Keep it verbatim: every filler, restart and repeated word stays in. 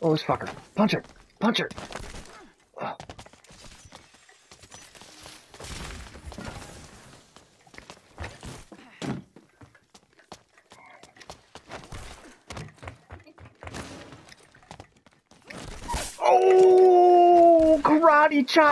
Oh, this fucker. Punch her. Punch her. Oh. Oh, karate chop.